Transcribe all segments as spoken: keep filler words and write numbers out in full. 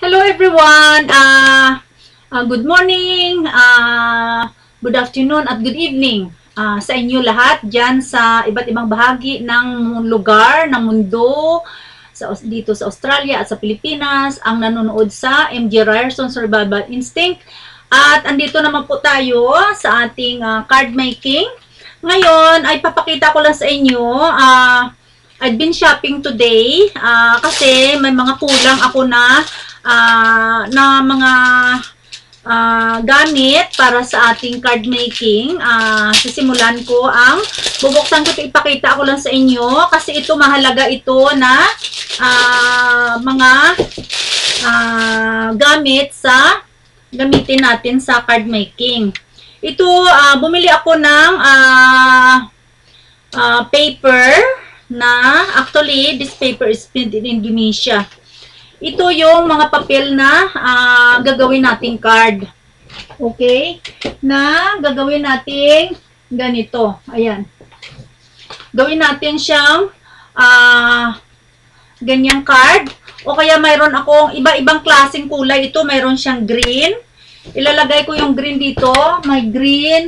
Hello everyone! Uh, uh, good morning, uh, good afternoon at good evening uh, sa inyo lahat dyan sa iba't ibang bahagi ng lugar, ng mundo, sa, dito sa Australia at sa Pilipinas, ang nanonood sa M J Ryerson Survival Instinct. At andito naman po tayo sa ating uh, card making. Ngayon ay papakita ko lang sa inyo, uh, I've been shopping today uh, kasi may mga kulang ako na Uh, na mga uh, gamit para sa ating card making. Uh, sisimulan ko ang bubuksan ko ito, ipakita ko lang sa inyo kasi ito mahalaga ito na uh, mga uh, gamit sa gamitin natin sa card making. Ito, uh, bumili ako ng uh, uh, paper na actually this paper is made in Indonesia. Ito yung mga papel na uh, gagawin nating card. Okay? Na gagawin nating ganito. Ayan. Gawin natin siyang uh, ganyang card. O kaya mayroon akong iba-ibang klaseng kulay. Ito mayroon siyang green. Ilalagay ko yung green dito. May green.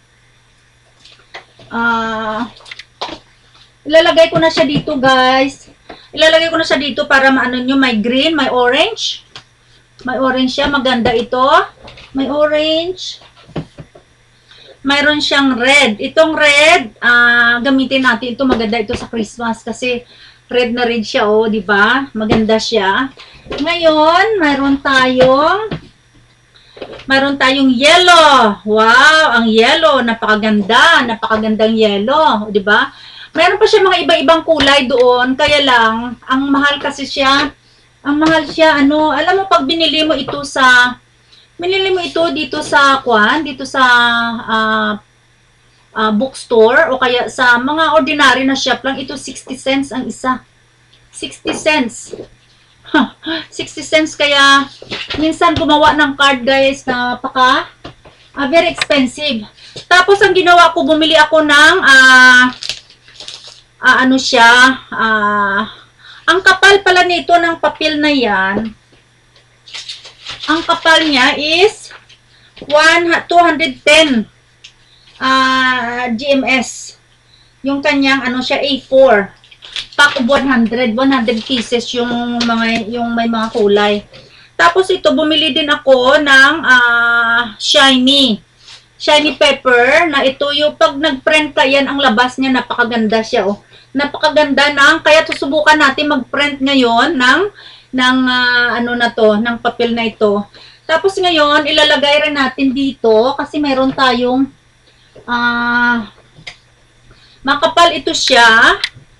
Uh, ilalagay ko na siya dito, guys. Ilalagay ko na siya dito para maano nyo, may green, may orange. May orange siya, maganda ito. May orange. Mayroon siyang red. Itong red, uh, gamitin natin ito, maganda ito sa Christmas kasi red na red siya, oh, di ba? Maganda siya. Ngayon, mayroon tayong mayroon tayong yellow. Wow, ang yellow, napakaganda, napakagandang yellow, di ba? Meron pa siya mga iba-ibang kulay doon, kaya lang, ang mahal kasi siya, ang mahal siya, ano, alam mo, pag binili mo ito sa, binili mo ito dito sa, kwan, dito sa, uh, uh, bookstore, o kaya sa mga ordinary na shop lang, ito sixty cents ang isa. sixty cents. sixty cents, kaya, minsan gumawa ng card, guys, na paka, uh, very expensive. Tapos, ang ginawa ko, bumili ako ng, ah, uh, Uh, ano siya, uh, ang kapal pala nito ng papel na yan, ang kapal niya is two hundred ten uh, G M S. Yung kanyang, ano siya, A four. Pack of one hundred, one hundred pieces yung, mga, yung may mga kulay. Tapos ito, bumili din ako ng uh, shiny. Shiny paper, na ito yung pag nag-print ka yan, ang labas niya, napakaganda siya, oh. Napakaganda ng, kaya susubukan natin mag-print ngayon ng, ng uh, ano na to, ng papel na ito. Tapos ngayon, ilalagay rin natin dito, kasi meron tayong, uh, makapal ito siya.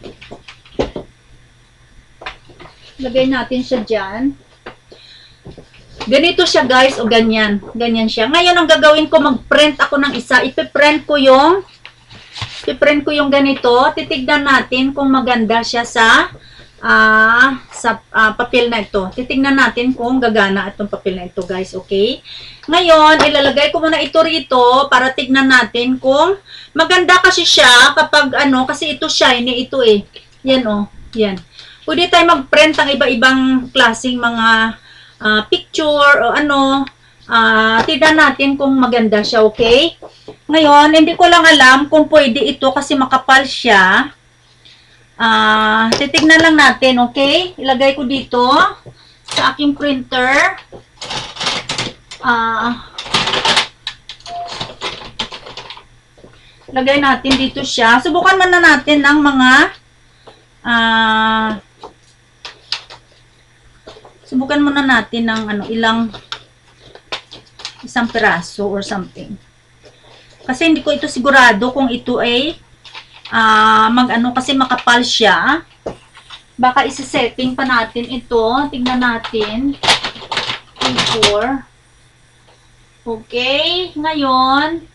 Lagay natin siya dyan. Ganito siya, guys, o ganyan. Ganyan siya. Ngayon, ang gagawin ko, mag-print ako ng isa. Ipiprint ko yung, ipiprint ko yung ganito. Titignan natin kung maganda siya sa, uh, sa uh, papel na ito. Titignan natin kung gagana itong papel na ito, guys. Okay? Ngayon, ilalagay ko muna ito rito para tignan natin kung maganda kasi siya kapag ano, kasi ito shiny, ito eh. Yan, oh. Yan. Pwede tayo mag-print ang iba-ibang klaseng mga Uh, picture o ano, uh, tignan natin kung maganda siya, okay? Ngayon, hindi ko lang alam kung pwede ito kasi makapal siya. Uh, titignan lang natin, okay? Ilagay ko dito sa aking printer. Uh, lagay natin dito siya. Subukan muna natin ng mga ah uh, Subukan muna natin ng ano, ilang isang piraso or something. Kasi hindi ko ito sigurado kung ito ay uh, mag-ano kasi makapal siya. Baka isi-setting pa natin ito. Tingnan natin. four. Okay. Ngayon,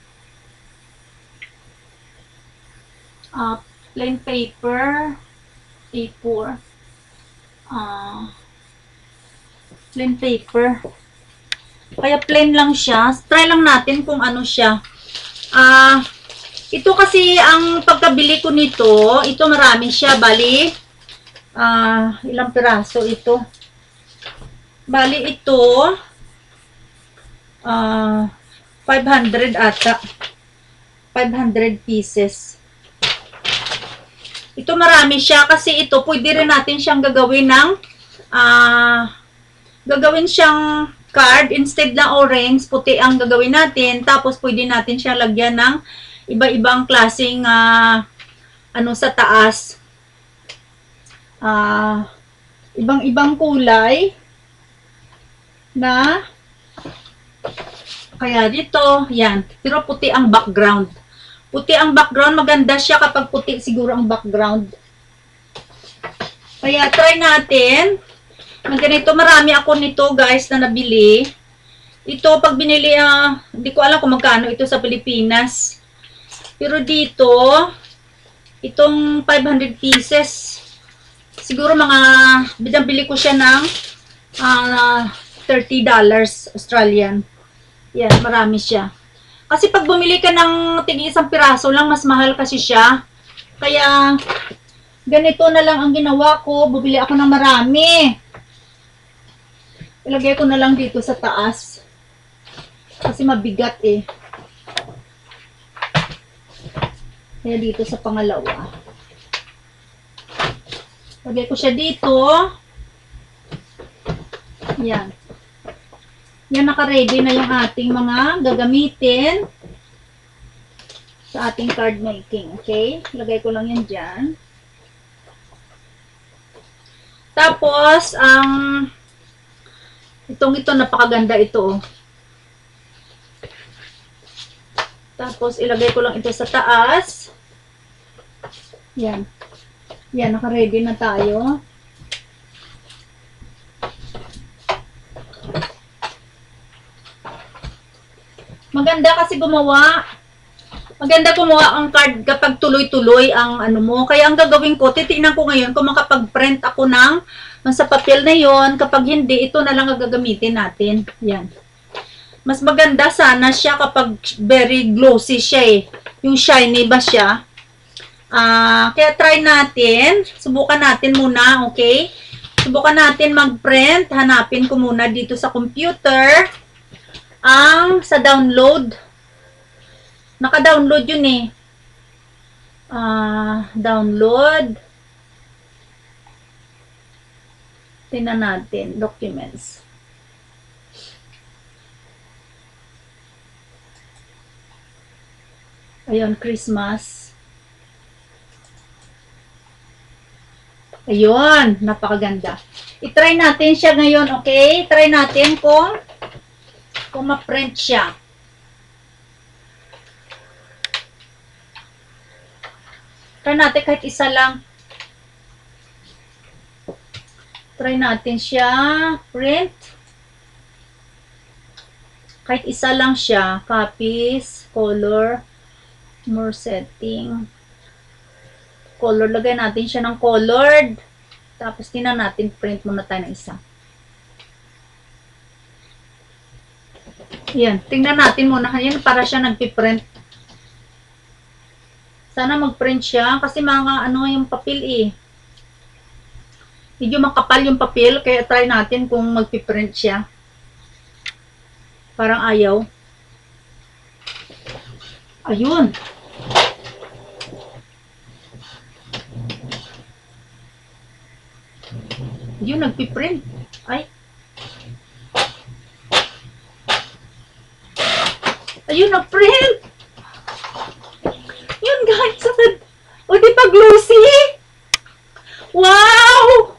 uh, plain paper A four. Ah... Uh, plain paper. Kaya plain lang siya. Try lang natin kung ano siya. Ah, uh, ito kasi ang pagkabili ko nito, ito marami siya, bali. Ah, uh, ilang piraso ito? Bali ito, uh, five hundred ata. five hundred pieces. Ito marami siya kasi ito pwede rin natin siyang gagawin ng uh, gagawin siyang card. Instead na orange, puti ang gagawin natin. Tapos pwede natin siyang lagyan ng iba-ibang klaseng uh, ano sa taas. Uh, ibang-ibang kulay na kaya dito, yan. Pero puti ang background. Puti ang background. Maganda siya kapag puti siguro ang background. Kaya try natin. Ganito, marami ako nito guys na nabili. Ito, pag binili, uh, hindi ko alam kung magkano ito sa Pilipinas. Pero dito, itong five hundred pieces, siguro mga, binabili ko siya ng uh, thirty dollars Australian. Yan, marami siya. Kasi pag bumili ka ng tig isang piraso lang, mas mahal kasi siya. Kaya, ganito na lang ang ginawa ko. Bumili ako ng marami. Ilagay ko na lang dito sa taas. Kasi mabigat eh. Kaya dito sa pangalawa. Lagay ko siya dito. Yan. Yan, naka-ready na yung ating mga gagamitin sa ating card making. Okay? Lagay ko lang yan dyan. Tapos, ang itong ito, napakaganda ito. Tapos, ilagay ko lang ito sa taas. Yan. Yan, naka-ready na tayo. Maganda kasi gumawa. Maganda gumawa ang card kapag tuloy-tuloy ang ano mo. Kaya ang gagawin ko, titingnan ko ngayon kung makapag-print ako ng sa papel na yon. Kapag hindi, ito na lang ang gagamitin natin. Yan. Mas maganda sana siya kapag very glossy siya eh. Yung shiny ba siya? Uh, kaya try natin. Subukan natin muna, okay? Subukan natin mag-print. Hanapin ko muna dito sa computer. Ang sa download. Naka-download yun eh. Uh, download. Tingnan natin. Documents. Ayun, Christmas. Ayun, napakaganda. I-try natin siya ngayon, okay? Try natin kung kung ma-print siya. Try natin kahit isa lang. Try natin siya. Print. Kahit isa lang siya. Copies. Color. More setting. Color. Lagay natin siya ng colored. Tapos tingnan natin. Print muna tayo ng isa. Yan, tingnan natin muna. Yan, para siya nagpiprint. Sana magprint siya. Kasi mga ano yung papel eh. Medyo makapal yung papel. Kaya try natin kung magpiprint siya. Parang ayaw. Ayun. Ayun, nagpiprint. Ay. Ayun, na-print. Yun, guys. O, di pa glossy? Wow!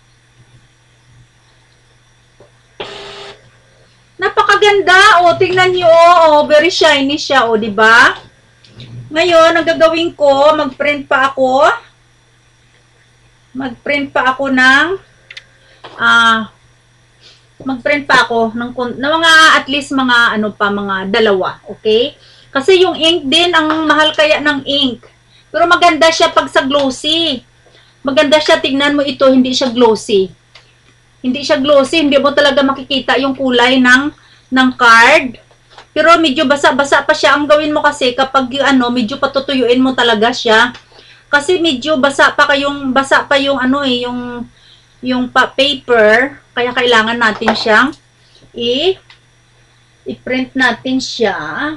Napakaganda. O, tingnan nyo. O, very shiny siya. O, di ba? Ngayon, ang gagawin ko, mag-print pa ako. Mag-print pa ako ng ah, uh, mag-print pa ako ng, ng mga at least mga ano pa, mga dalawa, okay? Kasi yung ink din, ang mahal kaya ng ink. Pero maganda siya pag sa glossy. Maganda siya, tignan mo ito, hindi siya glossy. Hindi siya glossy, hindi mo talaga makikita yung kulay ng, ng card. Pero medyo basa-basa pa siya. Ang gawin mo kasi kapag ano, medyo patutuyuin mo talaga siya. Kasi medyo basa pa kayong, basa pa yung ano eh, yung, yung pa paper. Kaya kailangan natin siyang i- i-print natin siya.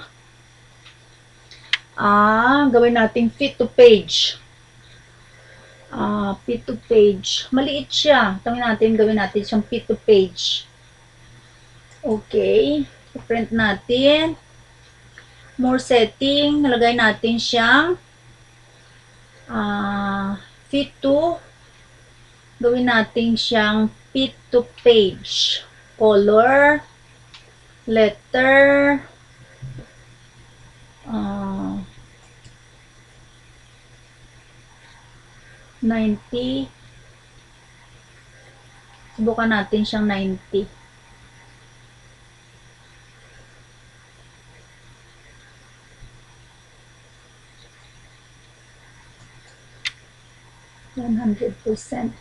Ah, gawin natin fit to page. Ah, fit to page. Maliit siya. Tawin natin, gawin natin siyang fit to page. Okay. I-print natin. More setting. Nalagay natin siyang ah, fit to. Gawin natin siyang fit to page. Color. Letter. Ah, ninety. Subukan natin siyang ninety. one hundred percent.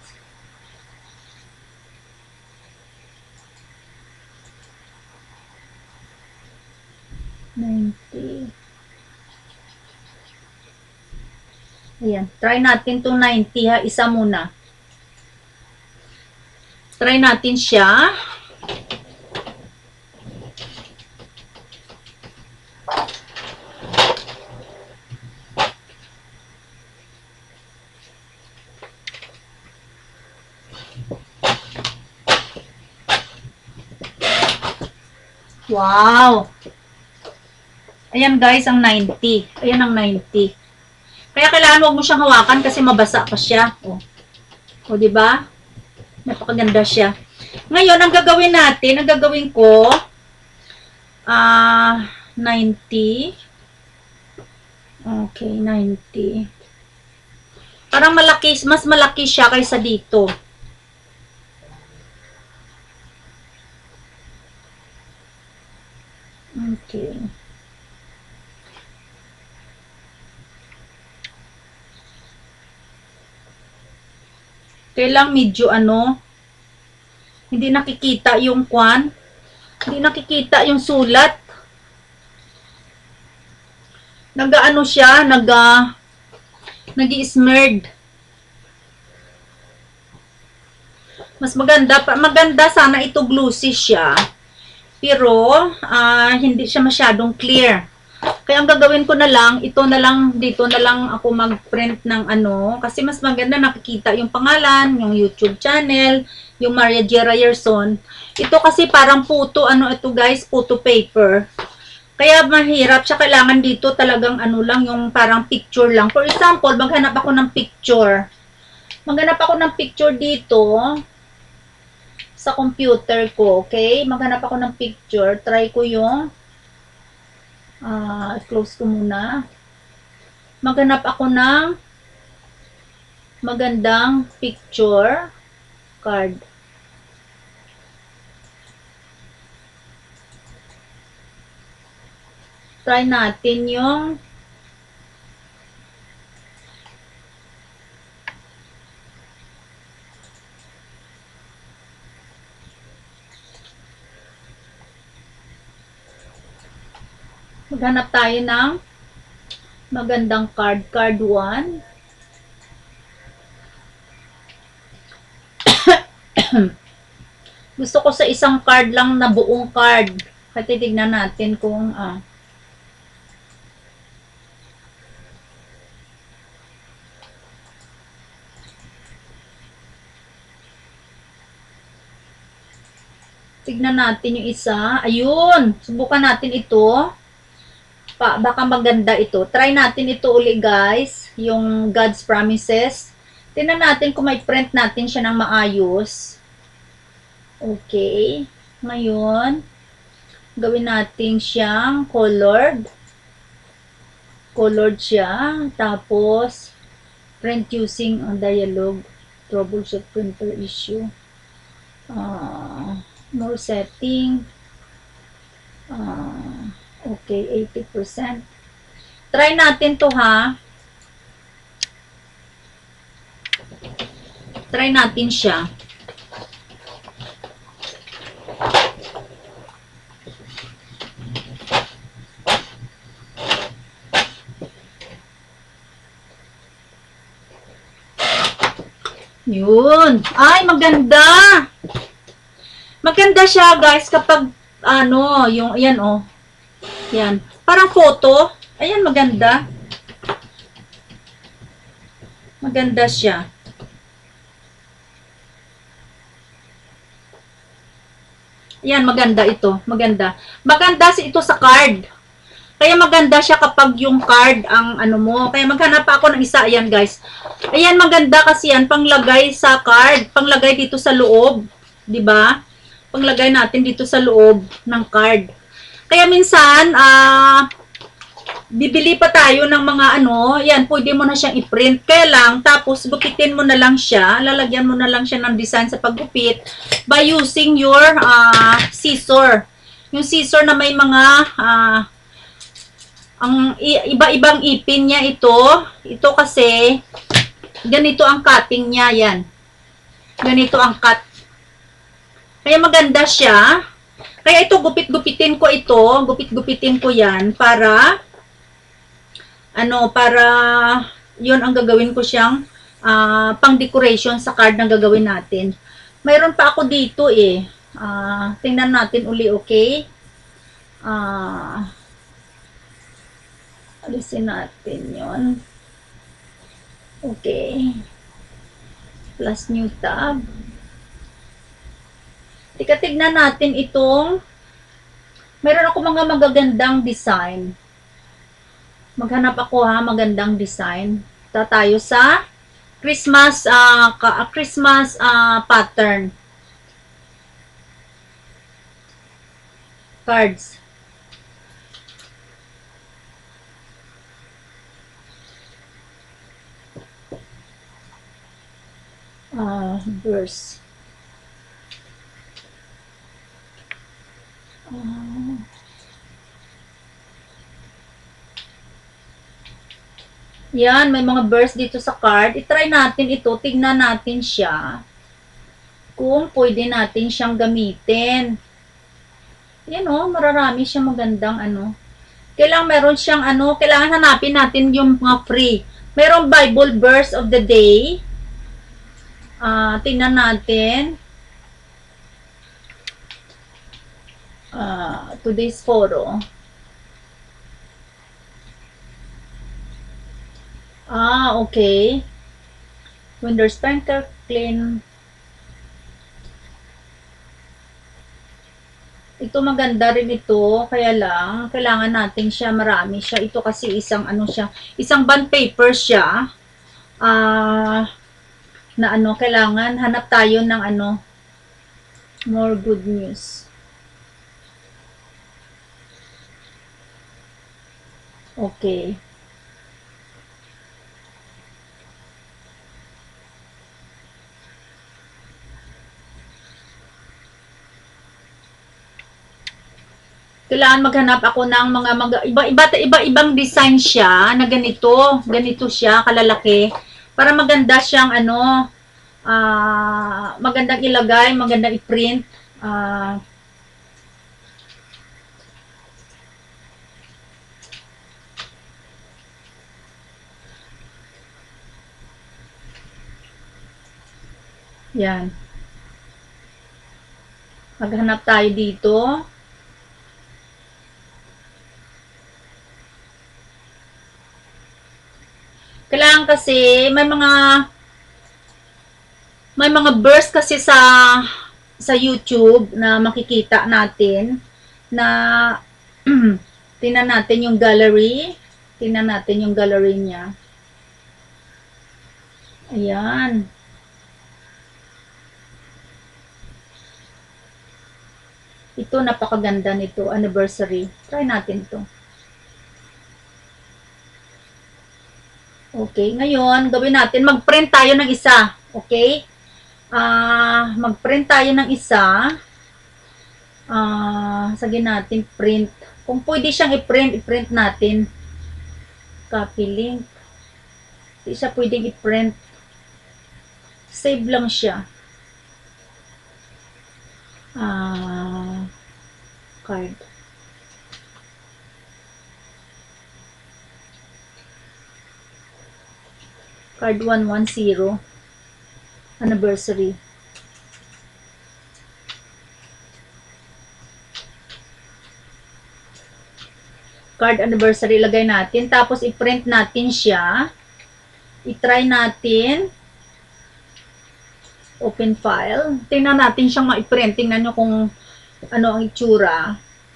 ninety. Ayan. Try natin itong ninety ha. Isa muna. Try natin siya. Wow! Ayan guys, ang ninety. Ayan ang ninety. Kaya kailangan huwag mo siyang hawakan kasi mabasa pa siya. O, o diba? Napakaganda siya. Ngayon, ang gagawin natin, ang gagawin ko, ah, uh, ninety. Okay, ninety. Parang malaki, mas malaki siya kaysa dito. Okay. Kailang medyo ano, hindi nakikita yung kwan, hindi nakikita yung sulat. Nag-ano siya, nag uh, nag-i-smeared. Mas maganda, maganda sana ito glossy siya. Pero, uh, hindi siya masyadong clear. Kaya ang gagawin ko na lang, ito na lang, dito na lang ako mag-print ng ano. Kasi mas maganda nakikita yung pangalan, yung YouTube channel, yung MJRyerson. Ito kasi parang photo, ano ito guys, photo paper. Kaya mahirap siya, kailangan dito talagang ano lang, yung parang picture lang. For example, maghanap ako ng picture. Maghanap ako ng picture dito sa computer ko, okay? Maghanap ako ng picture. Try ko yung uh, close ko muna. Maghanap ako ng magandang picture card. Try natin yung maghanap tayo ng magandang card. Card one. Gusto ko sa isang card lang na buong card. Kaya titignan natin kung ah, tignan natin yung isa. Ayun. Subukan natin ito. Pa, baka maganda ito. Try natin ito uli guys. Yung God's Promises. Tingnan natin kung may print natin siya ng maayos. Okay. Ngayon, gawin natin siyang colored. Colored siya. Tapos, print using uh, dialogue. Troubleshoot printer issue. Uh, more setting. Uh, okay, eighty percent. Try natin to ha. Try natin siya. Yun. Ay, maganda. Maganda siya, guys, kapag, ano, yung, ayan, oh. Yan. Parang photo. Ayan, maganda. Maganda siya. Ayan, maganda ito. Maganda. Maganda si ito sa card. Kaya maganda siya kapag yung card ang ano mo. Kaya maghanap ako ng isa. Ayan, guys. Ayan, maganda kasi yan. Panglagay sa card. Panglagay dito sa loob. 'Di ba? Panglagay natin dito sa loob ng card. Kaya minsan, ah, bibili pa tayo ng mga ano. Yan, pwede mo na siyang i-print. Kaya lang, tapos gupitin mo na lang siya. Lalagyan mo na lang siya ng design sa paggupit by using your uh, scissor. Yung scissor na may mga uh, ang iba-ibang ipin niya ito. Ito kasi ganito ang cutting niya, yan. Ganito ang cut. Kaya maganda siya. Kaya ito, gupit-gupitin ko ito. Gupit-gupitin ko yan para ano, para yun ang gagawin ko siyang uh, pang-decoration sa card na gagawin natin. Mayroon pa ako dito eh. Uh, tingnan natin uli, okay? Ah... Uh, alisin natin yon. Okay. Plus new tab. Tika, tignan natin itong meron ako mga magagandang design. Maghanap ako ha, magandang design. Ta tayo sa Christmas uh, ka, uh, Christmas uh, pattern. Cards. Uh, verse. Uh, yan, may mga verse dito sa card. I-try natin ito. Tignan natin siya. Kung pwede natin siyang gamitin. Yan o, mararami siyang magandang ano. Kailangan meron siyang ano, kailangan hanapin natin yung mga free. Merong Bible verse of the day. Uh, tingnan natin. Uh, today's photo. Ah, okay. When there's spanker clean. Ito maganda rin ito. Kaya lang, kailangan natin siya, marami siya. Ito kasi isang ano siya, isang bond paper siya. Ah... Uh, na ano, kailangan hanap tayo ng ano, more good news. Okay. Kailangan maghanap ako ng mga iba-iba iba-ibang design siya na ganito, ganito siya kalalaki. Para maganda siyang ano, uh, magandang ilagay, magandang i-print. Uh, yan. Maghanap tayo dito. Kailangan kasi may mga may mga burst kasi sa sa YouTube na makikita natin na tingnan natin yung gallery. Tingnan natin yung gallery niya. Ayan. Ito napakaganda nito, anniversary. Try natin to. Okay, ngayon, gawin natin, mag-print tayo ng isa. Okay? Uh, mag-print tayo ng isa. Uh, sagin natin, print. Kung pwede siyang i-print, i-print natin. Copy link. Hindi siya pwedeng i-print. Save lang siya. Uh, card. Card one one zero. Anniversary. Card anniversary, ilagay natin. Tapos, i-print natin siya. I-try natin. Open file. Tingnan natin siyang ma-print. Tingnan nyo kung ano ang itsura.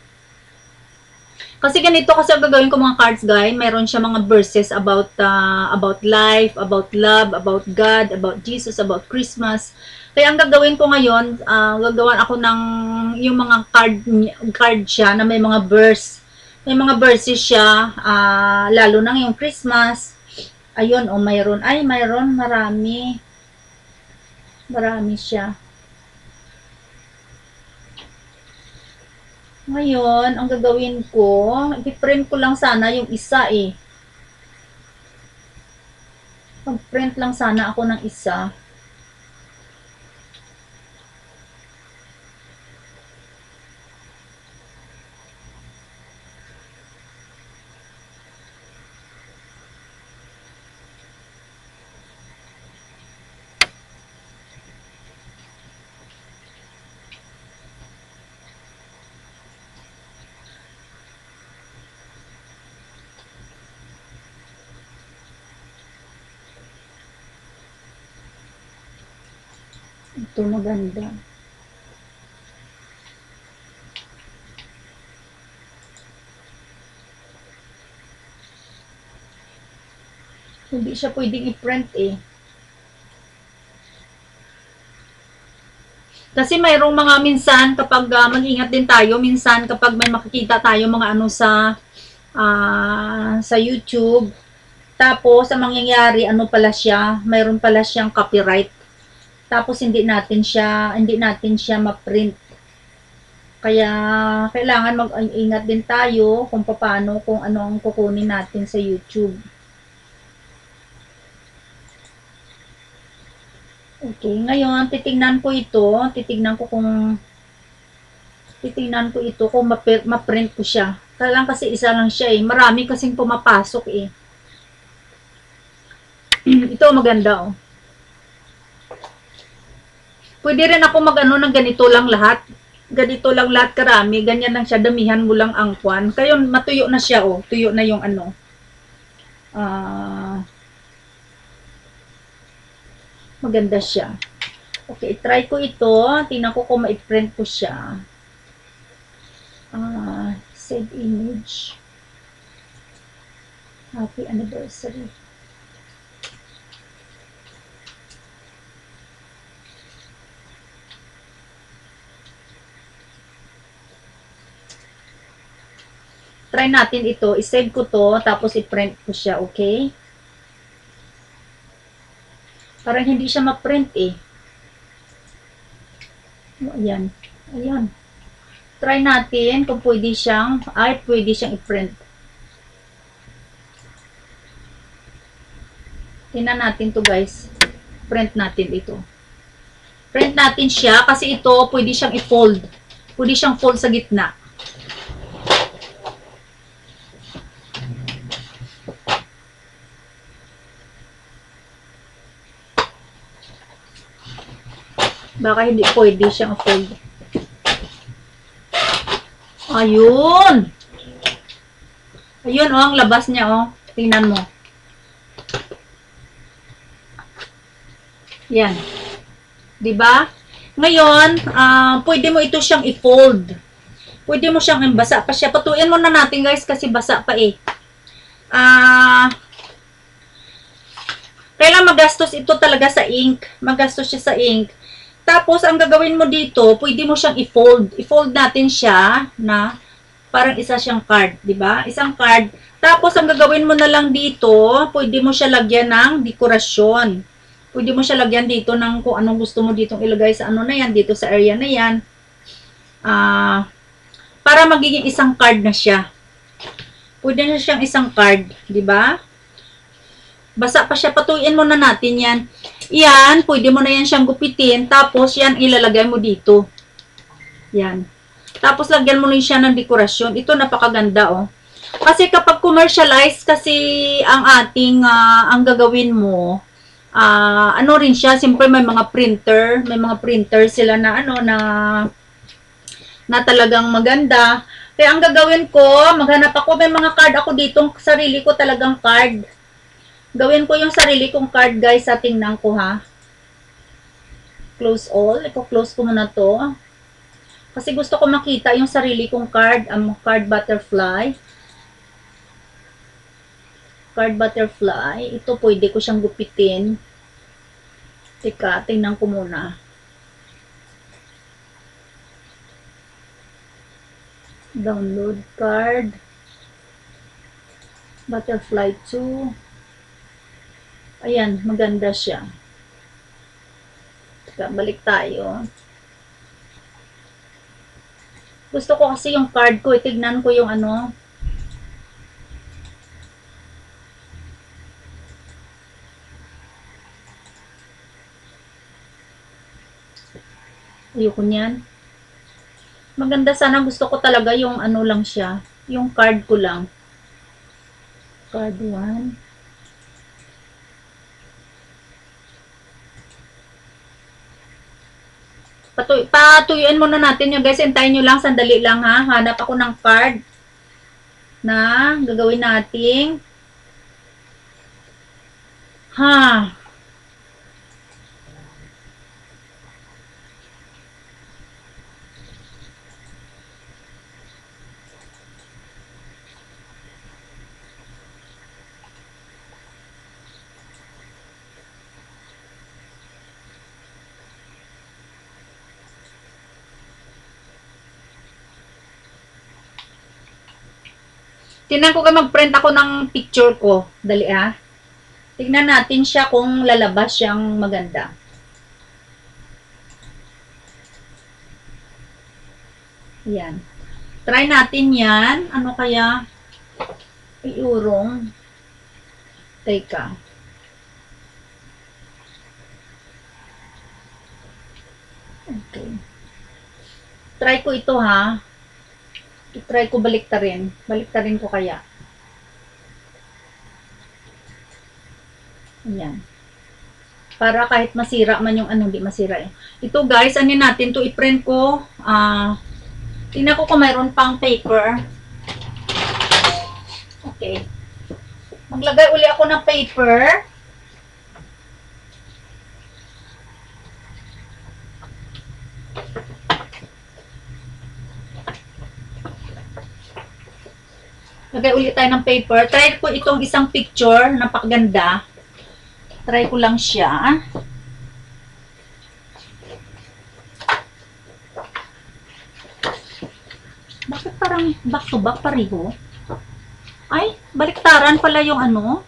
Kasi ganito kasi ang gagawin ko mga cards, guys. Mayroon siya mga verses about uh, about life, about love, about God, about Jesus, about Christmas. Kaya ang gagawin ko ngayon, uh, gagawan ako ng yung mga card, card siya na may mga verse. May mga verses siya, uh, lalo na yung Christmas. Ayun, o oh, mayroon. Ay, mayroon, marami. Marami siya. Ngayon, ang gagawin ko, i-print ko lang sana yung isa eh. Mag-print lang sana ako ng isa. Ito maganda. Hindi siya pwedeng i-print eh. Kasi mayroong mga minsan kapag uh, mag-ingat din tayo, minsan kapag may makikita tayo mga ano sa uh, sa YouTube, tapos ang mangyayari ano pala siya, mayroon pala siyang copyright. Tapos hindi natin siya, hindi natin siya ma-print. Kaya kailangan mag-ingat din tayo kung paano, kung ano ang kukunin natin sa YouTube. Okay, ngayon titingnan ko ito, titingnan ko kung titingnan ko ito kung ma-print ko siya. Kailangan kasi isa lang siya eh. Marami kasing pumapasok eh. Ito maganda oh. Pwede rin ako mag-ano ng ganito lang lahat. Ganito lang lahat karami. Ganyan lang siya. Damihan mo lang ang kwan. Kaya matuyo na siya oh. Tuyo na yung ano. Ah... Uh, maganda siya. Okay, try ko ito. Tingnan ko kung ma-print ko siya. Uh, save image. Happy anniversary. Try natin ito. I-save ko to, tapos i-print ko siya, okay? Parang hindi siya ma-print eh. O, ayan. Ayan. Try natin kung pwede siyang, ay, pwede siyang i-print. Tingnan natin to guys. Print natin ito. Print natin siya kasi ito pwede siyang i-fold. Pwede siyang fold sa gitna. Baka hindi pwede siyang fold. Ayun! Ayun oh, ang labas niya oh. Tingnan mo. Yan. Diba? Ngayon, uh, pwede mo ito siyang i-fold. Pwede mo siyang, basa pa siya. Patuin mo na natin guys kasi basa pa eh. Ah... Uh, kailangan magastos ito talaga sa ink. Magastos siya sa ink. Tapos, ang gagawin mo dito, pwede mo siyang i-fold. I-fold natin siya na parang isa siyang card, di ba? Isang card. Tapos, ang gagawin mo na lang dito, pwede mo siya lagyan ng dekorasyon. Pwede mo siya lagyan dito ng kung anong gusto mo ditong ilagay sa ano na yan, dito sa area na yan. Uh, para magiging isang card na siya. Pwede na siyang isang card, di ba? Basa pa siya, patuyin mo na natin yan. Yan, pwede mo na yan siyang gupitin. Tapos, yan, ilalagay mo dito. Yan. Tapos, lagyan mo na siya ng dekorasyon. Ito, napakaganda, oh. Kasi kapag commercialized, kasi ang ating, uh, ang gagawin mo, uh, ano rin siya, siyempre may mga printer, may mga printer sila na, ano, na, na talagang maganda. Kaya ang gagawin ko, maghanap ako, may mga card ako dito, sarili ko talagang card. Gawin ko yung sarili kong card, guys, sa tingnan ko, ha. Close all. Iko-close ko muna to. Kasi gusto ko makita yung sarili kong card, ang um, card butterfly. Card butterfly. Ito, pwede ko siyang gupitin. Teka, tingnan ko muna. Download card. Butterfly two. Ayan, maganda siya. Teka, balik tayo. Gusto ko kasi yung card ko. Itignan ko yung ano. Ayoko niyan. Maganda sana. Gusto ko talaga yung ano lang siya. Yung card ko lang. Card one. Patuy, patuyuin muna natin yung guys. Hintayin nyo lang. Sandali lang ha. Hanap ako ng card na gagawin natin. Ha. Tingnan ko kayo, mag-print ako ng picture ko. Dali ah. Tingnan natin siya kung lalabas siyang maganda. Yan. Try natin yan. Ano kaya? Iurong. Teka. Okay. Try ko ito ha. I-try ko baliktarin. Baliktarin ko kaya. Ayan. Para kahit masira man yung ano, hindi masira eh. Ito guys, ano natin to i-print ko. Ah, uh, tingnan ko kung mayroon pang paper. Okay. Maglagay uli ako ng paper. Lagay ulit tayo ng paper. Try ko itong isang picture. Napakaganda. Try ko lang siya. Bakit parang back to back pareho? Ay, baliktaran pala yung ano.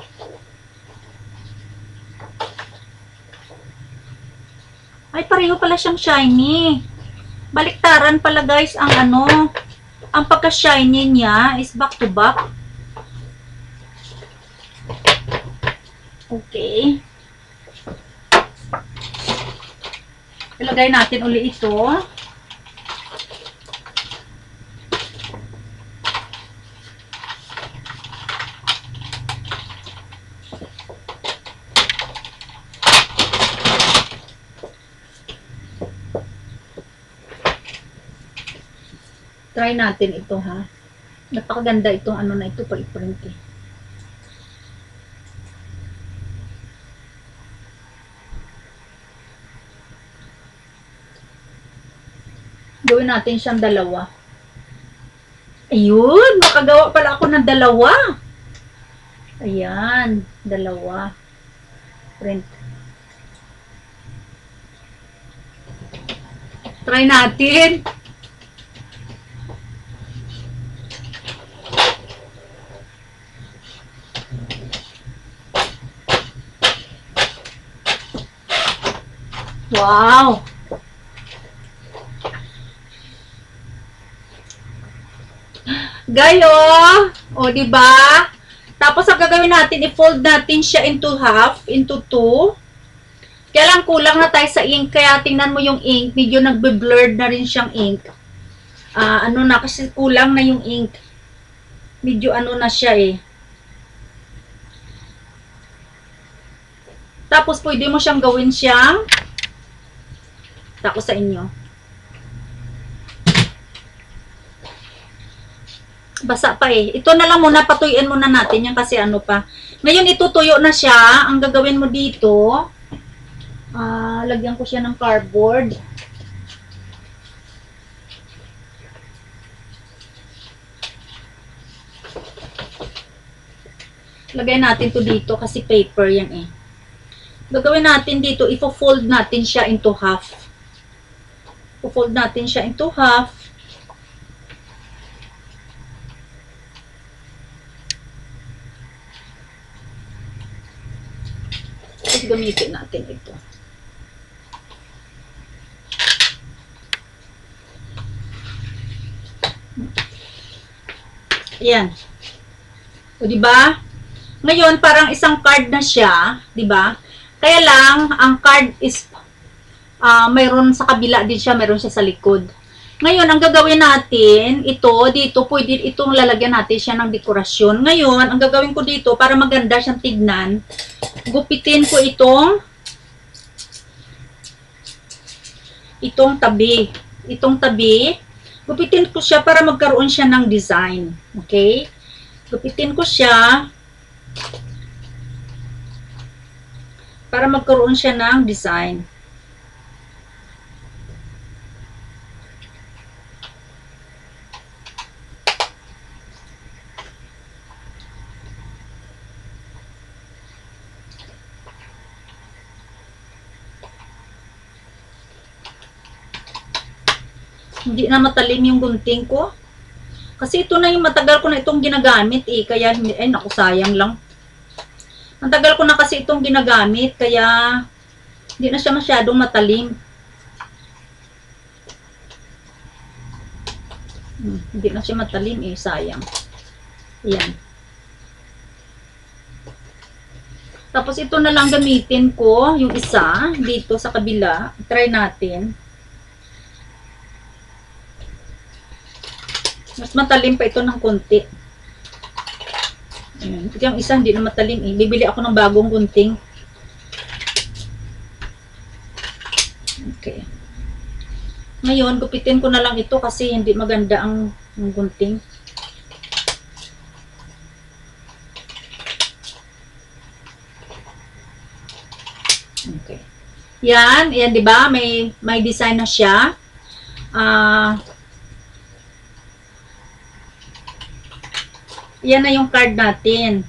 Ay, pareho pala siyang shiny. Baliktaran pala guys ang ano. Ang pagka-shiny niya is back to back. Okay. Ilagay natin uli ito. Try natin ito ha. Napakaganda itong ano na ito pa i-print eh. Gawin natin siyang dalawa. Ayun! Makagawa pala ako ng dalawa. Ayan. Dalawa. Print. Try natin. Wow! Gayo! O, diba? Tapos, ang gagawin natin, i-fold natin siya into half, into two. Kaya lang, kulang na tayo sa ink. Kaya, tingnan mo yung ink. Medyo nagbe-blurred na rin siyang ink. Uh, ano na, kasi kulang na yung ink. Medyo ano na siya eh. Tapos, pwede mo siyang gawin siyang ako sa inyo. Basa pa eh. Ito na lang muna, patuyuin muna natin yan kasi ano pa. Ngayon, itutuyo na siya. Ang gagawin mo dito, ah, lagyan ko siya ng cardboard. Lagay natin to dito kasi paper yan eh. Gagawin natin dito, ifo-fold natin siya into half. Ifo-fold natin siya into half. Tapos gamitin natin ito. Ayan. O, diba? Ngayon, parang isang card na siya, di ba? Kaya lang, ang card is, uh, mayroon sa kabila din siya, mayroon siya sa likod. Ngayon, ang gagawin natin, ito, dito, pwede itong lalagyan natin siya ng dekorasyon. Ngayon, ang gagawin ko dito, para maganda siyang tignan, gupitin ko itong, itong tabi. Itong tabi, gupitin ko siya para magkaroon siya ng design. Okay? Gupitin ko siya, para magkaroon siya ng design. Hindi na matalim yung gunting ko. Kasi ito na yung matagal ko na itong ginagamit eh. Kaya, ay naku, sayang lang. Ang tagal ko na kasi itong ginagamit, kaya hindi na siya masyadong matalim. Hmm, hindi na siya matalim eh, sayang. Ayan. Tapos ito na lang gamitin ko, yung isa, dito sa kabila. Try natin. Mas matalim pa ito ng konti. Ayan. Yung isa hindi na matalim eh. Bibili ako ng bagong gunting. Okay. Ngayon, gupitin ko na lang ito kasi hindi maganda ang, ang gunting. Okay. Yan, yan 'di ba? May may design na siya. Ah uh, Yan na yung card natin.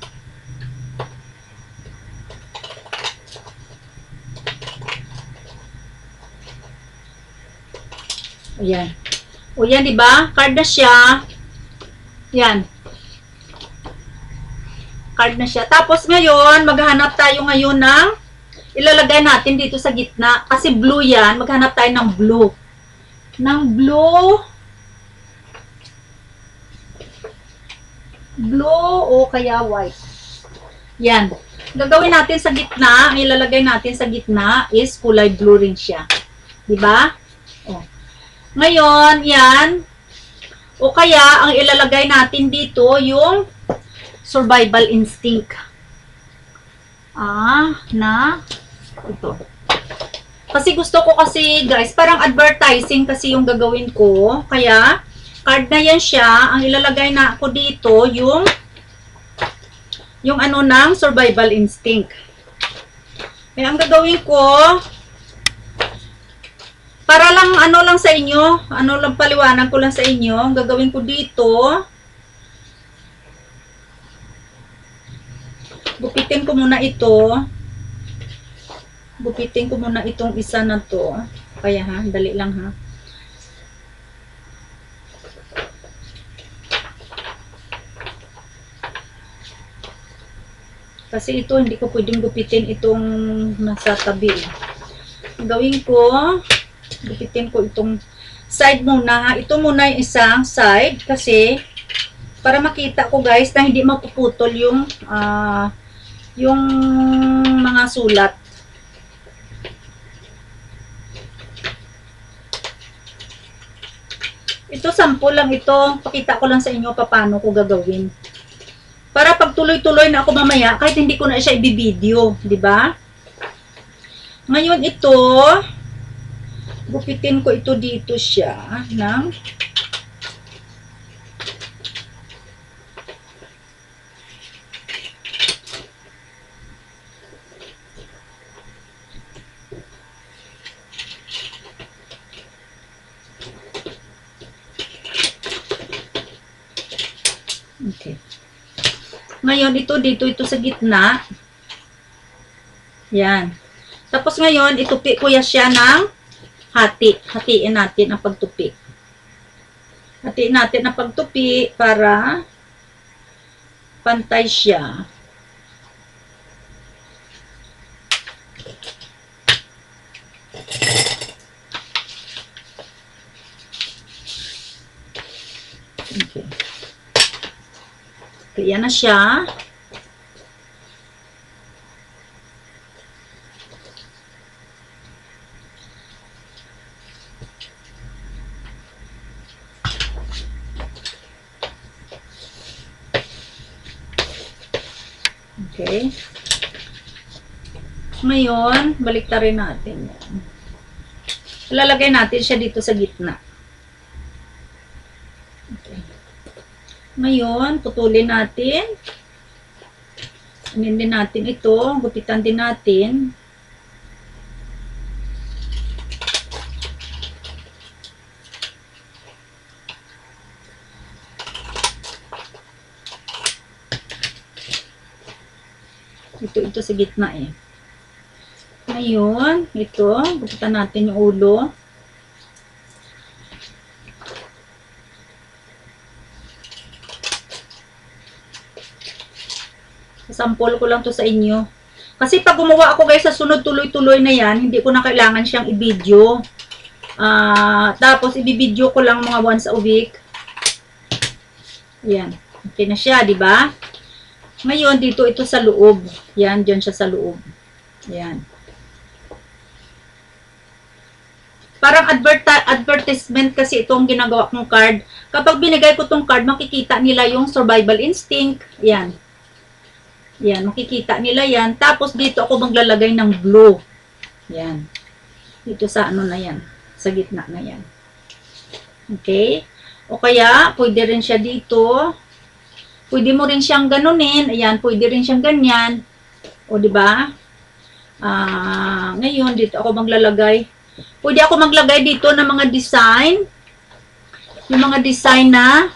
Ayan. O yan, diba? Card na siya. Yan. Card na siya. Tapos ngayon, maghanap tayo ngayon ng ilalagay natin dito sa gitna. Kasi blue yan. Maghanap tayo ng blue. Ng blue. Blue o kaya white. Yan. Gagawin natin sa gitna, ang ilalagay natin sa gitna is kulay blue rin siya. Diba? O. Ngayon, yan. O kaya, ang ilalagay natin dito, yung survival instinct. Ah, na ito. Kasi gusto ko kasi, guys, parang advertising kasi yung gagawin ko. Kaya, card na yan siya. Ang ilalagay na ako dito, yung yung ano ng survival instinct. Kaya ang gagawin ko, para lang ano lang sa inyo, ano lang paliwanag ko lang sa inyo, ang gagawin ko dito, gupitin ko muna ito. Gupitin ko muna itong isa na to. Kaya ha, dali lang ha. Kasi ito, hindi ko pwedeng gupitin itong nasa tabi. Gawin ko, gupitin ko itong side muna. Ito muna yung isang side kasi para makita ko guys na hindi mapuputol yung uh, yung mga sulat. Ito, sample lang ito. Pakita ko lang sa inyo paano ko gagawin. Para pag tuloy-tuloy na ako mamaya, kahit hindi ko na siya i-video, di ba? Ngayon ito, gupitin ko ito dito siya ng Okay. Ngayon, ito dito, ito sa gitna. Yan. Tapos ngayon, itupi ko ya siya ng hati. Hatiin natin ang pagtupi. Hatiin natin ang pagtupi para pantay siya. Okay. Kaya na siya. Okay. Ngayon, baliktarin natin yan. Ilalagay natin siya dito sa gitna. Okay. Ngayon, putulin natin. Anin din natin ito. Gupitan din natin. Ito, ito sa gitna eh. Ngayon, ito, gupitan natin yung ulo. Sample ko lang to sa inyo. Kasi pag gumawa ako guys sa sunod tuloy-tuloy na yan, hindi ko na kailangan siyang i-video. Uh, tapos i-video ko lang mga once a week. Yan. Okay na siya, di ba? Ngayon, dito ito sa loob. Yan, dyan siya sa loob. Yan. Parang adverti advertisement kasi itong ginagawa kong card. Kapag binigay ko tong card, makikita nila yung survival instinct. Yan. Yan, makikita nila yan. Tapos dito ako maglalagay ng blue. Yan. Dito sa ano na yan. Sa gitna na yan. Okay? O kaya, pwede rin siya dito. Pwede mo rin siyang ganunin. Ayan, pwede rin siyang ganyan. O, diba? Ah, ngayon, dito ako maglalagay. Pwede ako maglagay dito ng mga design. Yung mga design na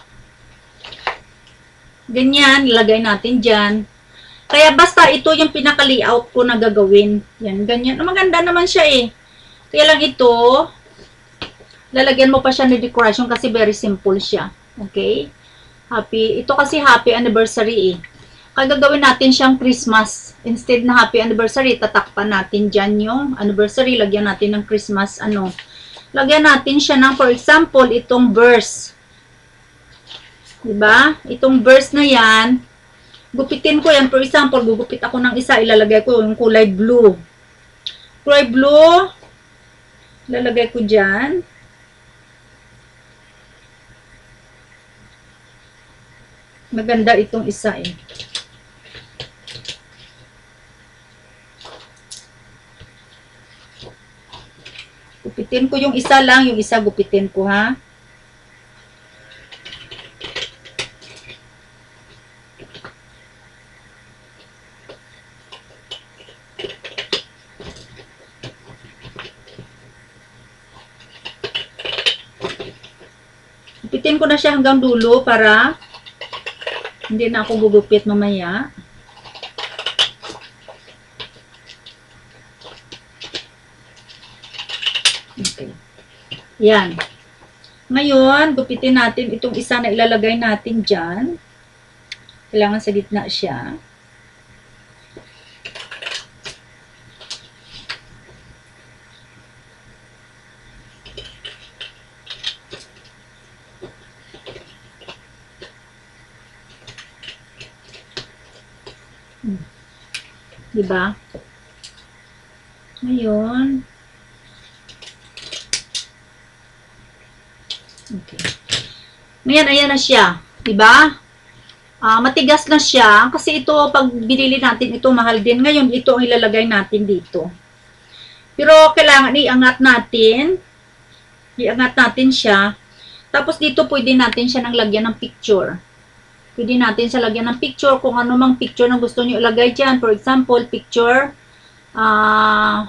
ganyan, ilagay natin dyan. Kaya basta ito yung pinaka-layout ko na gagawin. Yan, ganyan. Maganda naman siya eh. Kaya lang ito, lalagyan mo pa siya ng decoration kasi very simple siya. Okay? Happy. Ito kasi happy anniversary eh. Kaya gagawin natin siyang Christmas. Instead na happy anniversary, tatakpan natin dyan yung anniversary. Lagyan natin ng Christmas, ano. Lagyan natin siya ng, for example, itong verse. Diba? Itong verse na yan, gupitin ko yan. For example, gugupit ako ng isa, ilalagay ko yung kulay blue. Kulay blue, ilalagay ko dyan. Maganda itong isa eh. Gupitin ko yung isa lang, yung isa gupitin ko ha. Gupitin ko na siya hanggang dulo para hindi na ako gugupit mamaya. Okay. Yan. Ngayon, gupitin natin itong isa na ilalagay natin dyan. Kailangan sa gitna siya. Diba? Ngayon. Okay. Ngayon, ayan na siya. Diba? Uh, matigas na siya. Kasi ito, pag binili natin, ito mahal din. Ngayon, ito ang ilalagay natin dito. Pero, kailangan iangat natin. Iangat natin siya. Tapos, dito pwede natin siya nang lagyan ng picture. Pwede natin sa lagyan ng picture kung ano mang picture na gusto nyo ilagay dyan. For example, picture uh,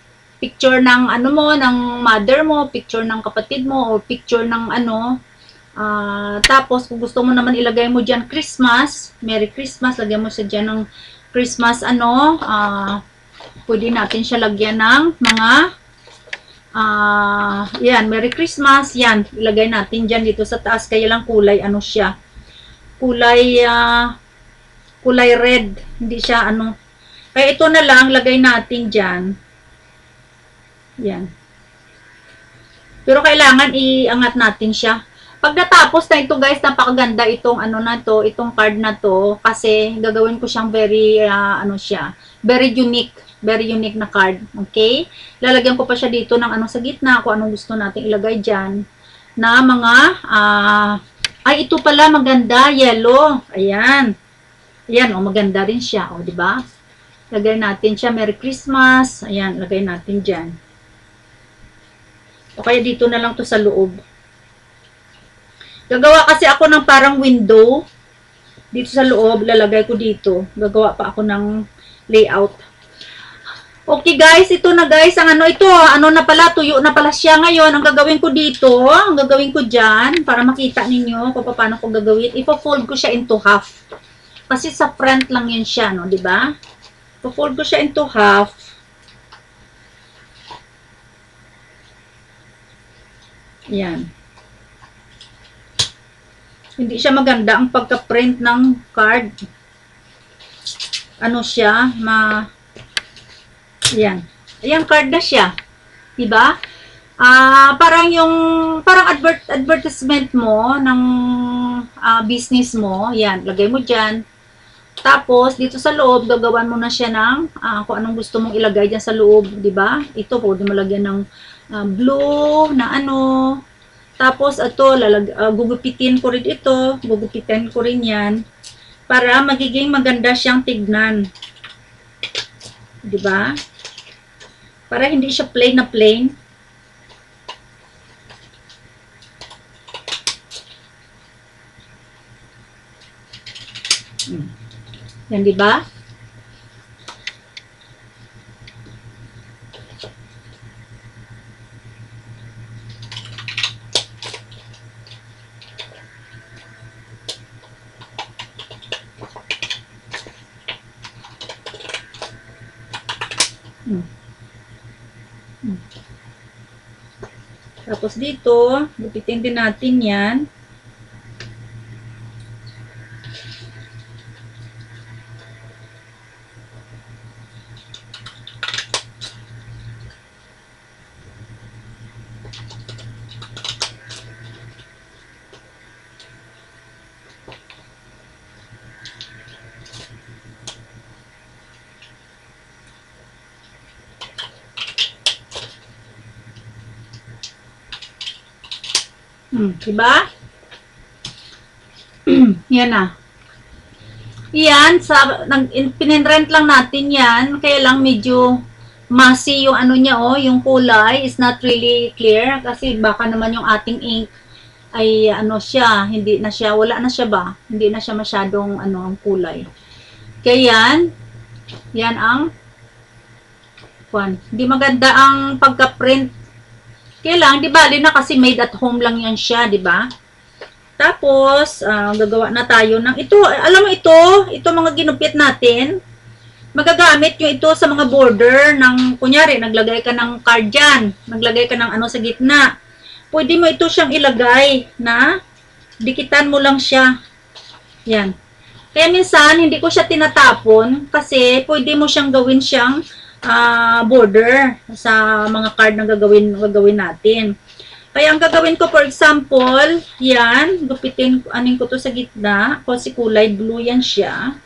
picture ng ano mo, ng mother mo, picture ng kapatid mo, or picture ng ano, Uh, tapos, kung gusto mo naman ilagay mo dyan Christmas, Merry Christmas, lagyan mo siya dyan ng Christmas, ano, uh, pwede natin siya lagyan ng mga, uh, yan, Merry Christmas, yan, ilagay natin dyan dito sa taas, kaya lang kulay, ano siya, kulay, uh, kulay red, hindi siya, ano, kaya ito na lang, lagay natin dyan, yan. Pero kailangan iangat natin siya. Pag natapos na ito guys, napakaganda itong ano na to, itong card na to kasi gagawin ko siyang very uh, ano siya, very unique, very unique na card. Okay? Lalagyan ko pa siya dito ng ano sa gitna, kung anong gusto nating ilagay diyan na mga uh, ay ito pala maganda, yellow. Ayan. Ayan, oh maganda rin siya, oh di ba? Lagay natin siya Merry Christmas. Ayan, lagay natin diyan. O kaya dito na lang to sa loob. Gagawa kasi ako ng parang window dito sa loob, lalagay ko dito. Gagawa pa ako ng layout. Okay guys, ito na guys, ang ano ito, ano na pala, tuyo na pala siya ngayon. Ang gagawin ko dito, ang gagawin ko dyan, para makita ninyo kung paano ko gagawin, ipo-fold ko siya into half. Kasi sa front lang yun siya, no, di ba? Ipo-fold ko siya into half. Yan. Hindi siya maganda ang pagka-print ng card. Ano siya, ma Ayan. Ayan card na siya. 'Di ba? Ah, parang yung parang advert advertisement mo ng uh, business mo. Ayan, lagay mo diyan. Tapos dito sa loob gagawan mo na siya ng uh, kung anong gusto mong ilagay diyan sa loob, 'di ba? Ito pwede mo lagyan ng uh, blue na ano. Tapos, ito, lalag, uh, gugupitin ko rin ito. Gugupitin ko rin yan. Para magiging maganda siyang tignan. Diba? Para hindi siya plain na plain. Hmm. Yan, diba? Hmm. Hmm. Tapos dito, gupitin din natin yan. Hmm, diba? Yan na. Yan, sa, nag, pinenrent lang natin yan. Kaya lang medyo messy yung ano niya, oh, yung kulay is not really clear. Kasi baka naman yung ating ink ay ano siya, hindi na siya, wala na siya ba? Hindi na siya masyadong ano, ang kulay. Kaya yan, yan ang one. Hindi maganda ang pagka-print. Kaya lang, di ba, di na kasi made at home lang yan siya, di ba? Tapos, uh, gagawa na tayo ng ito. Alam mo ito, ito mga ginupit natin. Magagamit nyo ito sa mga border ng, kunyari, naglagay ka ng card dyan. Naglagay ka ng ano sa gitna. Pwede mo ito siyang ilagay na dikitan mo lang siya. Yan. Kaya minsan, hindi ko siya tinatapon kasi pwede mo siyang gawin siyang Uh, border sa mga card na gagawin, gagawin natin. Kaya ang gagawin ko, for example, yan, gupitin, anin ko to sa gitna, kasi kulay blue yan siya.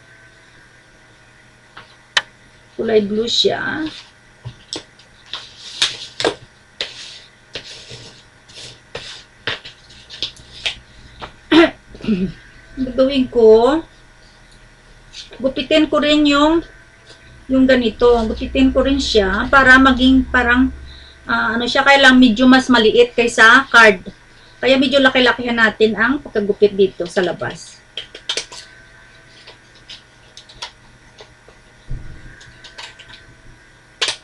Kulay blue siya. Gagawin ko, gupitin ko rin yung yung ganito, gupitin ko rin siya para maging parang uh, ano siya, kaya lang medyo mas maliit kaysa card. Kaya medyo laki-lakihan natin ang pagkagupit dito sa labas.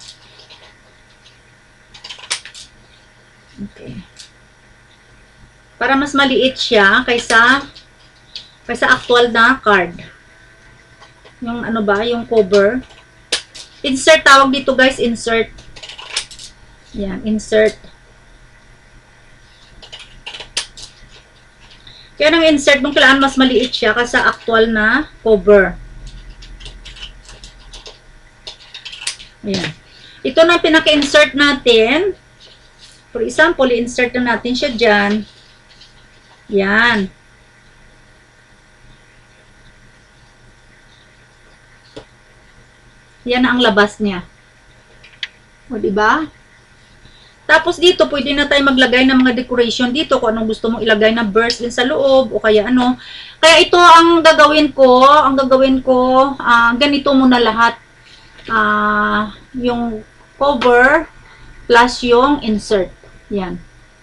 Okay. Para mas maliit siya kaysa kaysa actual na card. Yung ano ba, yung cover. Insert tawag dito guys, insert. Yan, insert. Kaya nang insert nung kailangan mas maliit siya kaysa actual na cover. Ayan. Ito na pinaka-insert natin. For example, i-insert na natin siya dyan. Yan. Yan ang labas niya. O, diba? Tapos dito, pwede na tayo maglagay ng mga decoration dito kung anong gusto mong ilagay na burst din sa loob o kaya ano. Kaya ito ang gagawin ko. Ang gagawin ko, uh, ganito muna lahat. Uh, yung cover plus yung insert. Yan.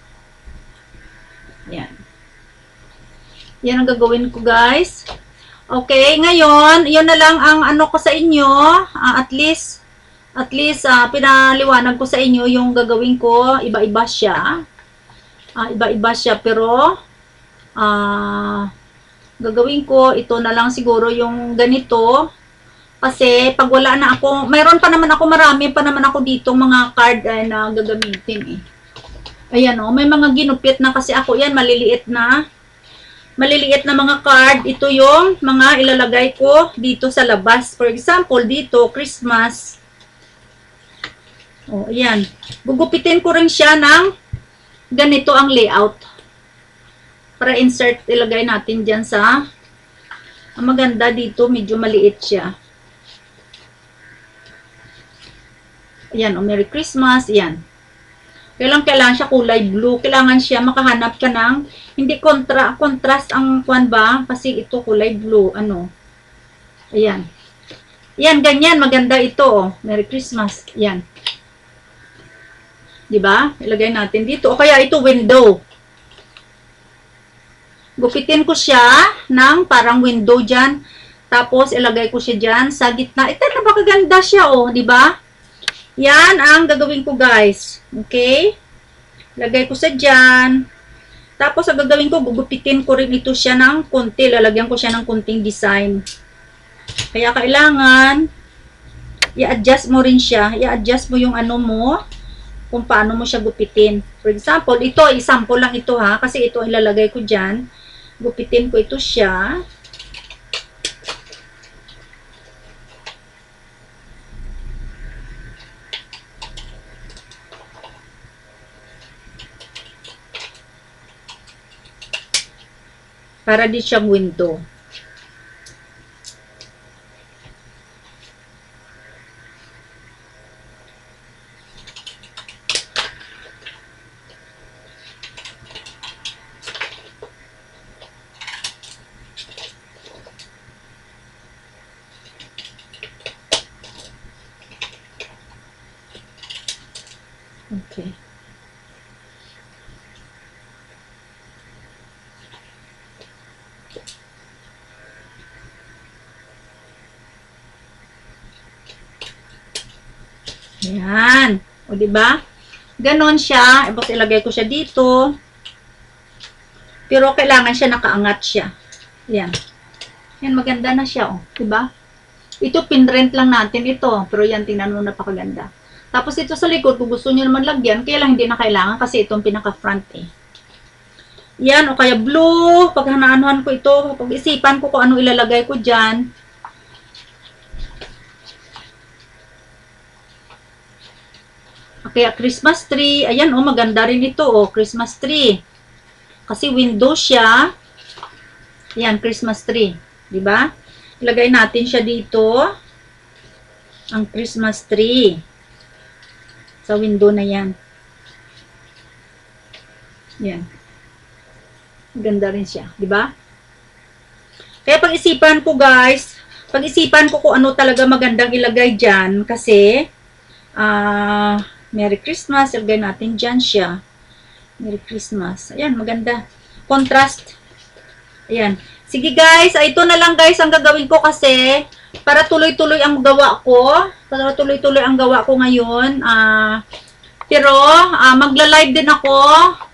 Yan. Yan ang gagawin ko guys. Okay, ngayon, yun na lang ang ano ko sa inyo. Uh, at least, at least, uh, pinaliwanag ko sa inyo yung gagawin ko. Iba-iba siya. Uh, Iba-iba siya. Pero, uh, gagawin ko, ito na lang siguro yung ganito. Kasi, pag wala na ako, mayroon pa naman ako, marami pa naman ako dito mga card eh, na gagamitin eh. Ayan o, may mga ginupit na kasi ako. Yan, maliliit na. Maliliit na mga card. Ito yung mga ilalagay ko dito sa labas. For example, dito, Christmas. O, ayan. Gugupitin ko rin siya ng ganito ang layout. Para insert, ilagay natin dyan sa, ang maganda dito, medyo maliit siya. Ayan, o, Merry Christmas. Ayan. Kailangan, kailangan siya kulay blue. Kailangan siya makahanap ka ng, hindi kontra, contrast ang kwan ba? Kasi ito kulay blue. Ano? Ayan. Ayan, ganyan. Maganda ito. Oh. Merry Christmas. Ayan. Diba? Ilagay natin dito. O kaya ito window. Gupitin ko siya ng parang window dyan. Tapos ilagay ko siya dyan sa gitna. Ito na baka ganda siya. Oh. Diba? Yan ang gagawin ko guys. Okay? Lagay ko sa dyan. Tapos ang gagawin ko, gugupitin ko rin ito siya ng konti. Lalagyan ko siya ng konting design. Kaya kailangan i-adjust mo rin siya. I-adjust mo yung ano mo kung paano mo siya gupitin. For example, ito, i-sample lang ito ha. Kasi ito ilalagay ko dyan. Gupitin ko ito siya. Para di siyang window. Okay. Ayan. O, diba? Ganon siya. Tapos ilagay ko siya dito. Pero kailangan siya nakaangat siya. Ayan. Ayan, maganda na siya. O, diba? Ito, pinrent lang natin ito. Pero yan, tingnan mo, napakaganda. Tapos ito sa likod, kung gusto nyo naman lagyan, kaya lang hindi na kailangan kasi itong pinaka-front eh. Yan, o kaya blue. Pag hanaanuhan ko ito, pag-isipan ko kung ano ilalagay ko dyan. Kaya Christmas tree, ayan oh, maganda rin ito oh, Christmas tree. Kasi window siya. Ayan, Christmas tree. Diba? Ilagay natin siya dito. Ang Christmas tree. Sa window na yan. Ayan. Maganda rin siya. Diba? Kaya pag-isipan ko guys, pag-isipan ko kung ano talaga magandang ilagay dyan. Kasi, ah, uh, Merry Christmas. Ilagay natin dyan siya. Merry Christmas. Ayan, maganda. Contrast. Ayan. Sige guys, ito na lang guys ang gagawin ko kasi para tuloy-tuloy ang gawa ko. Para tuloy-tuloy ang gawa ko ngayon. Uh, pero, uh, magla-live din ako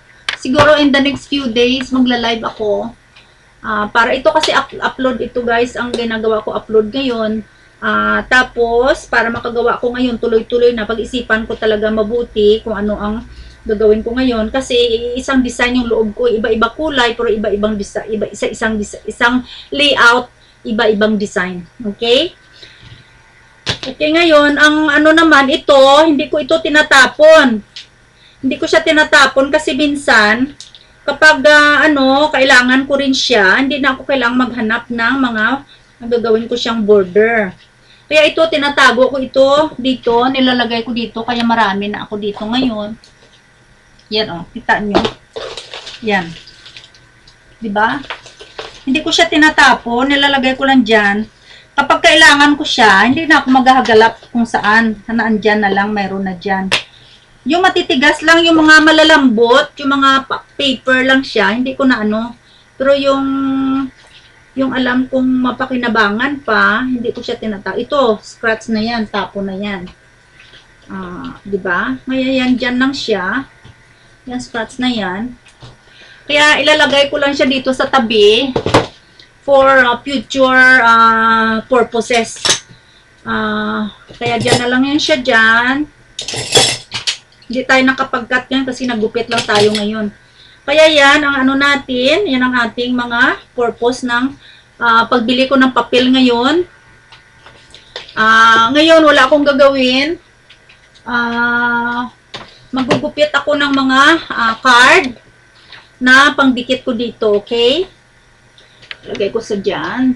siguro in the next few days, magla-live ako. Uh, para ito kasi up upload ito guys, ang ginagawa ko upload ngayon. Uh, tapos, para makagawa ko ngayon, tuloy-tuloy na, pag-isipan ko talaga mabuti kung ano ang gagawin ko ngayon. Kasi isang design yung loob ko, iba-iba kulay, pero iba-ibang design, iba, isa, isang, isang layout, iba-ibang design. Okay? Okay, ngayon, ang ano naman, ito, hindi ko ito tinatapon. Hindi ko siya tinatapon kasi minsan, kapag, uh, ano, kailangan ko rin siya, hindi na ako kailangang maghanap ng mga, gagawin ko siyang border. Kaya ito, tinatago ko ito dito, nilalagay ko dito, kaya marami na ako dito ngayon. Yan, oh, kita nyo. Yan. Diba? Hindi ko siya tinatapon, nilalagay ko lang dyan. Kapag kailangan ko siya, hindi na ako maghahagalap kung saan. Hanaan dyan na lang, mayroon na dyan. Yung matitigas lang, yung mga malalambot, yung mga paper lang siya, hindi ko na ano. Pero yung, yung alam kong mapakinabangan pa, hindi ko siya tinata. Ito, scratch na yan, tapo na yan. Uh, diba? Ngayon yan, dyan lang siya. Yan, scratch na yan. Kaya ilalagay ko lang siya dito sa tabi. For uh, future uh, purposes. Uh, kaya dyan na lang yan siya dyan. Hindi tayo nakapag-cut yan kasi nagupit lang tayo ngayon. Kaya yan, ang ano natin, yan ang ating mga purpose ng uh, pagbili ko ng papel ngayon. Uh, ngayon, wala akong gagawin. Uh, magugupit ako ng mga uh, card na pangdikit ko dito, okay? Lagay ko sa dyan.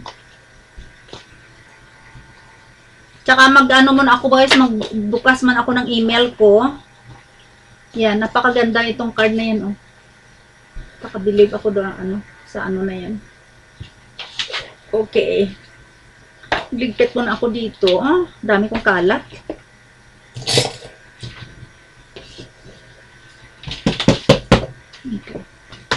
Tsaka mag-ano muna ako guys, magbukas man ako ng email ko. Yan, napakaganda itong card na yan, oh. Nakabilib ako doon, ano, sa ano na yan. Okay. Ligpit muna ako dito. Ah, dami kong kalat. Okay.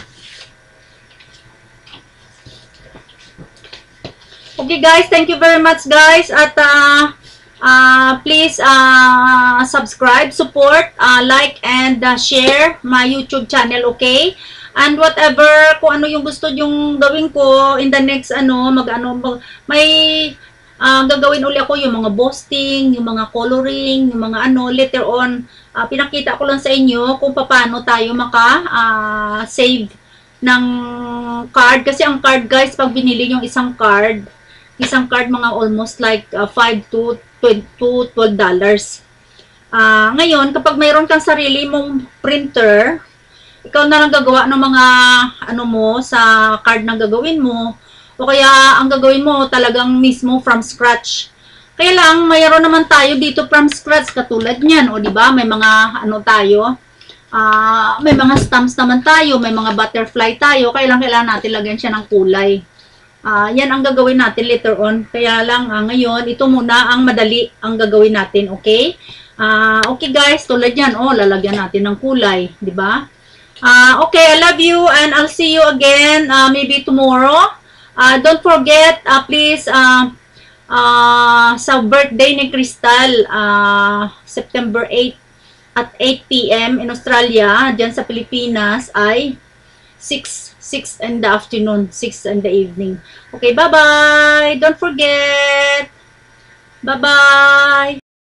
Okay guys, thank you very much guys. At uh, uh, please uh, subscribe, support, uh, like, and uh, share my YouTube channel, okay? And whatever, kung ano yung gusto yung gawin ko in the next, ano, mag-ano, mag, may uh, gagawin uli ako yung mga boasting, yung mga coloring, yung mga ano, later on, uh, pinakita ko lang sa inyo kung paano tayo maka-save uh, ng card. Kasi ang card guys, pag binili yung isang card, isang card mga almost like uh, five to twelve dollars. Uh, ngayon, kapag mayroon kang sarili mong printer, ikaw na lang gagawa ng mga ano mo sa card na gagawin mo, o kaya ang gagawin mo talagang mismo from scratch. Kaya lang, mayroon naman tayo dito from scratch katulad niyan, o di ba? May mga ano tayo, uh, may mga stamps naman tayo, may mga butterfly tayo, kaya lang kailangan natin lagyan siya ng kulay. Uh, yan ang gagawin natin later on. Kaya lang uh, ngayon, ito muna ang madali ang gagawin natin, okay? Uh, okay guys, tulad yan, oh, lalagyan natin ng kulay, di ba? Uh, okay, I love you and I'll see you again uh, maybe tomorrow. Uh, don't forget, uh, please, uh, uh, sa birthday ni Crystal, uh, September eighth at eight p m in Australia, dyan sa Pilipinas ay six in the afternoon, six in the evening. Okay, bye-bye. Don't forget. Bye-bye.